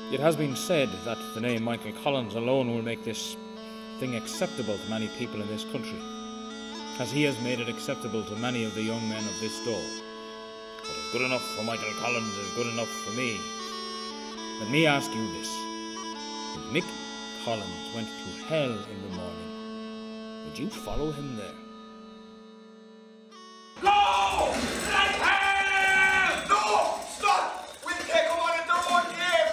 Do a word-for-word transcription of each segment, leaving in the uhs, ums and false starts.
It has been said that the name Michael Collins alone will make this thing acceptable to many people in this country, as he has made it acceptable to many of the young men of this door. What is good enough for Michael Collins is good enough for me. Let me ask you this. If Mick Collins went to hell in the morning, would you follow him there? Go! Let hell! No! Stop! We can't go on in their own game!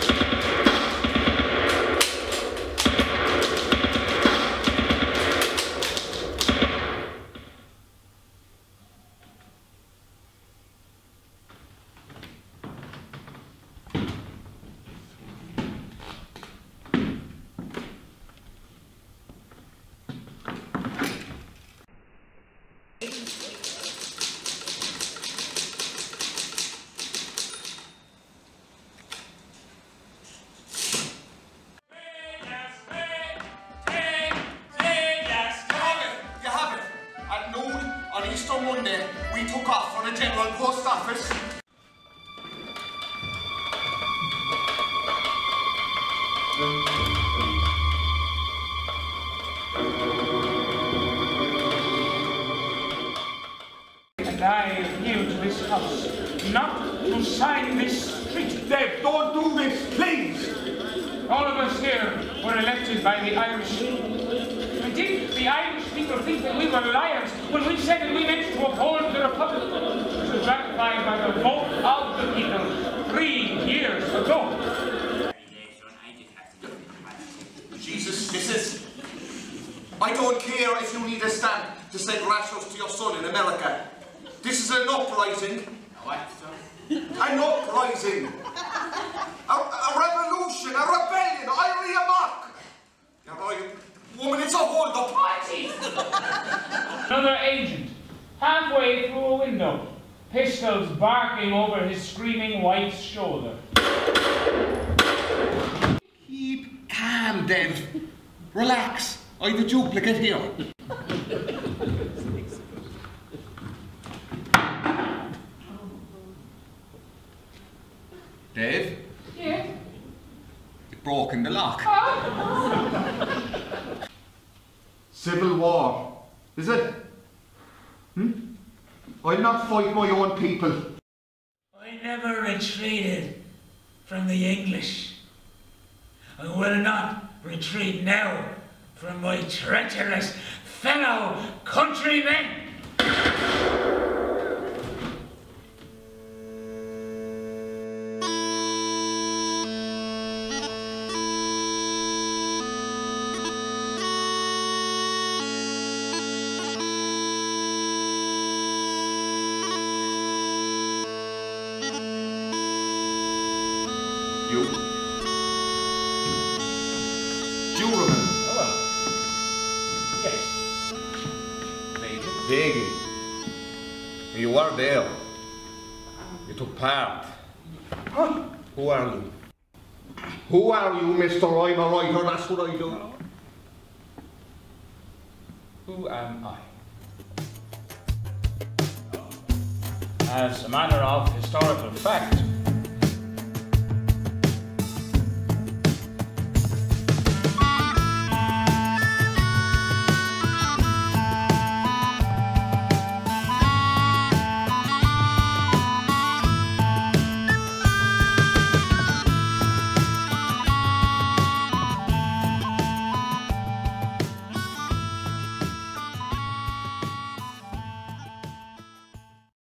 On Monday, we took off for the General Post Office. And I appeal to this house not to sign this treaty. Dave, don't do this, please! All of us here were elected by the Irish. And did the Irish people think that we were liars when we said that we meant to uphold the Republic, which was ratified by the vote of the people three years ago? Jesus, missus, I don't care if you need a stamp to send rations to your son in America. This is an uprising. What, sir? An uprising. A, a revolution, a rebellion, Irie Amok. You're right. Woman, it's a hold-up party! Another agent, halfway through a window, pistols barking over his screaming wife's shoulder. Keep calm, Dev. Relax. I've a duplicate here. Dave? Yeah? You've broken the lock. Oh. Civil war, is it? Hmm? I'll not fight my own people. I never retreated from the English. I will not retreat now from my treacherous fellow countrymen. You? Juryman? Oh, well. Yes. Vaguely. Vaguely. You were there. You took part. Huh? Who are you? Who are you, Mister I'm a writer? That's what I do. Who am I? As a matter of historical fact,